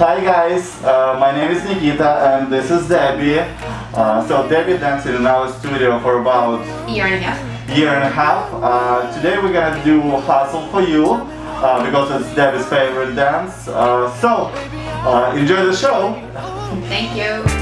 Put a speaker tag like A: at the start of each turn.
A: Hi guys, my name is Nikita and this is Debbie. So Debbie danced in our studio for about
B: year and a half.
A: Today we're gonna do Hustle for You because it's Debbie's favorite dance. So enjoy the show.
B: Thank you.